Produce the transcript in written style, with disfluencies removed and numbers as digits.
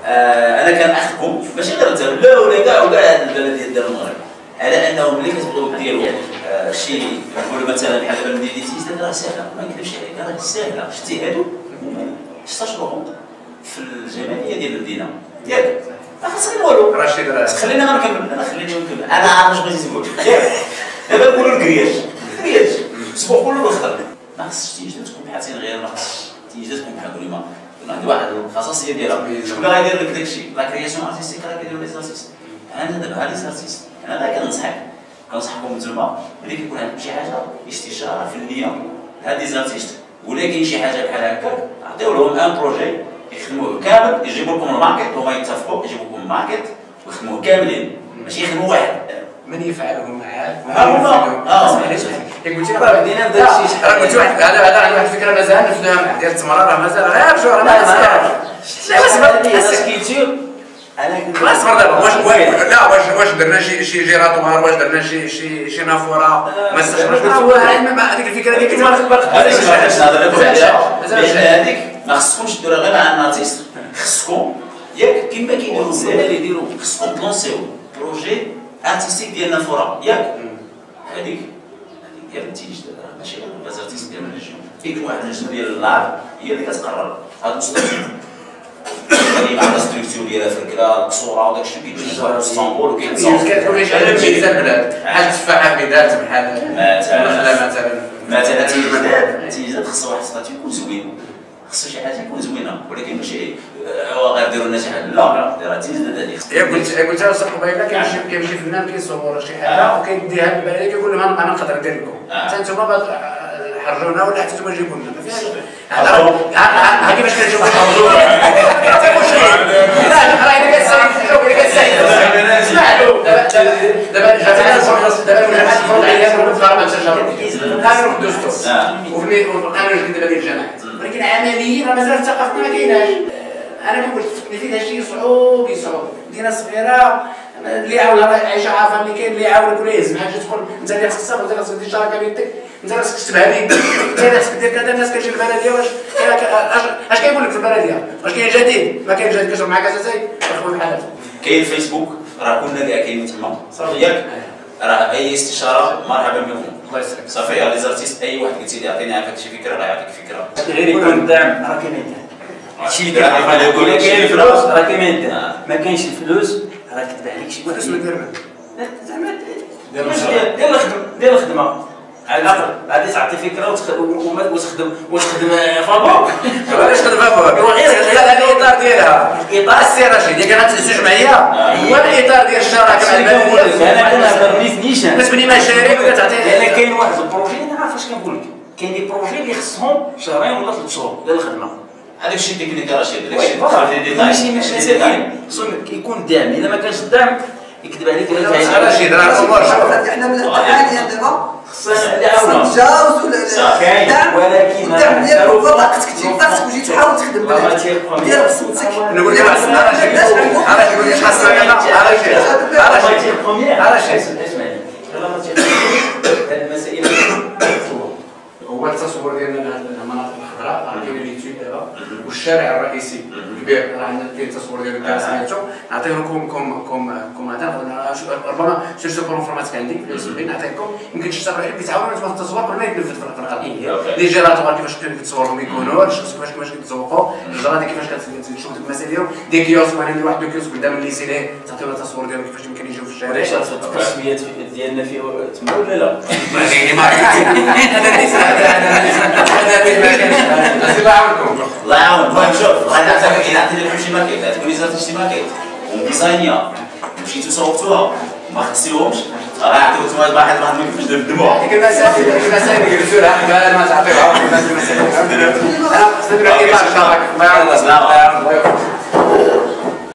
انا كنأخذكم ماشي غير انت لا ولا كاع البلديات ديال المغرب على انهم ملي كتبغيو ديروا شي نقولوا مثلا بحال دابا مدينه تيزداد راه ساهله ما نكذبش عليك راه ساهله اجتهادوا استشروا في الجماليه ديال المدينه ياك ما خاص غير والو رشيد خلينا ما نكمل خليني نكمل انا عارف اش بغيتي تقول دابا نقولوا الكرياج الاسبوع كله الخضر ما خاصش تيجي تكون بحال غير ما خاصش تيجي تكون بحال كل ما عندي واحد الخصاصيه ديالها شكون اللي غيدير لك داكشي لا كرياسيون ارتستيك راه كيديروا لي زارتيست انا دابا هاد لي زارتيست انا كنصحكم نتوما ملي كيكون عندكم شي حاجه استشاره فنيه لهاد لي زارتيست ولا كاين شي حاجه بحال هكاك عطيو لهم ان بروجي يخدموه كامل يجيبوا لكم الماركت هما يتفقوا يجيبوا لكم الماركت ويخدموه كاملين ماشي يخدموا واحد من يفعله معاك علاش قلت لك راه بدينا بداك الشيء راه قلت واحد هذا عندي واحد الفكره مازال نفذوها ديال التمره راه مازال غير جوع ما كيتير انا خلاص دابا واش درنا شي جيراتوار واش درنا شي نافوره ما استشرناش هو هذيك الفكره ديال ما خبرت هذيك ما خصكمش ديروها غير مع النارتيست خصكم ياك كيما كيديروا الزملاء اللي يديروا خصكم تلونسيو بروجي ارتستيك ديال نافوره ياك هذيك ديال التيج ماشي غير الارتيست ديال الريجيون كاين واحد اللجنه ديال اللعب هي اللي كتقرر هاد المستوى يعني مع الستركتور ديالها في الكلا الصوره وداك الشيء كيتجي في اسطنبول وكيتصاوب كتكون شي حاجه ميزه البلاد بحال التفاحه بذات بحال مثلا تيزاد خصها واحد الستاتيو يكون زوين خصو شي حاجه يكون زوينه ولكن ماشي غير ديروا لنا شي حاجه لا ديرها تيزاد هذيك قلت لها قبيله كيمشي فنان كيصور شي حاجه وكيديها للبلديه كيقول لهم انا نقدر ندير لكم حتى انتم حرجونا ولا حتى انتم جيبوا لنا ما فيهاش ها كيفاش كنجيو حرجونا لا راه الا كتسايد اسمع له دابا جاتنا الفرض عليها من الفرع ما تشجرش قانون الدستور وفي القانون الجديد ديال الجامعات ولكن عمليا راه مازال في ثقافتنا ما كايناش انا كنقول فيه شيء صعوب مدينه صغيره اللي عاونها عايشه عارفه اللي كاين اللي يعاونك ولا يهز معاك تكون انت اللي خصك تصافي انت خصك دير شراكه بيدك انت خصك تكتبها لي انت اللي خصك دير كذا الناس كتجي للبلديه اش كيقول لك في البلديه واش كاين جديد ما كاين جديد كتشرب معاك اساسي اخويا بحال هذا كاين فيسبوك راه كلنا كاع كاينين تما ياك راه اي استشاره مرحبا بكم الله يسلمك صافي لي زارتيست اي واحد قلتي لي عطيني عافاك شي فكره راه يعطيك فكره غير يكون الدعم راه كاين هادشي اللي كاين الفلوس راه كاين ما كاينش الفلوس راه كتباع لك شي واحد زعما دير الخدمه على الاقل غادي تعطي فكره وتخدم فابور علاش تخدم فابور هو غير هذا الاطار ديالها اطار السيراشي اللي كانت جمعيه هو الاطار ديال الشراكه مع البلديه انا كنهضر نيشان كتبني مشاريع وكتعطي لان كاين واحد البروجي انا عارف اش كنقول لك كاين دي بروجي اللي خصهم شهرين ولا 3 شهور ديال الخدمه هذاك الشيء تكنيك رشيد داك الشيء ماشي خصو يكون الدعم اذا ما كانش الدعم يكذب عليك رشيد راه الامور احنا من حاليا دابا خصنا نعاونوا نتجاوزوا الدعم ولكن الدعم ديالك هو طاقتك تجي وجيت تحاول تخدم دير بصوتك نقول لك علاش يقول لك خاصنا علاش اسمعني يلا ما هذه المسائل هو التصور ديالنا لهذه المناطق الخضراء راه كاين ليتيود دابا والشارع الرئيسي الكبير راه عندنا كاين التصور ديال الدار سميتو نعطيكم كم هذا ربما سيرتو بروفورماتيك عندي في السبين نعطيكم يمكن شي تقرير كيتعاونوا في التصوير قبل ما يتنفذ في القلب لي جيراتوار كيفاش كتصورهم يكونوا كيفاش كيتسوقوا الجرادي كيفاش كتشوف المسائل ديالهم دي كيوسك وانا ندير واحد الكيوسك قدام الليسي ليه تعطيونا التصوير ديالهم كيفاش يمكن يجيو في الشارع واش التقسيميات ديالنا فيه تما ولا لا؟ الله يعاونكم الله يعاون شوف غادي نعطي لكم شي ماكيت تكون وزاره شي ماكيت وديزاينيه مشيتو صوبتوها ما خصيوهمش راه عطيوكم واحد ما كيفاش دار الدموع ديك المسائل جلسوا لها ما تعطيوها الناس المسائل انا خصنا نديروا ايطار شراكه الله يعاون الله يعاون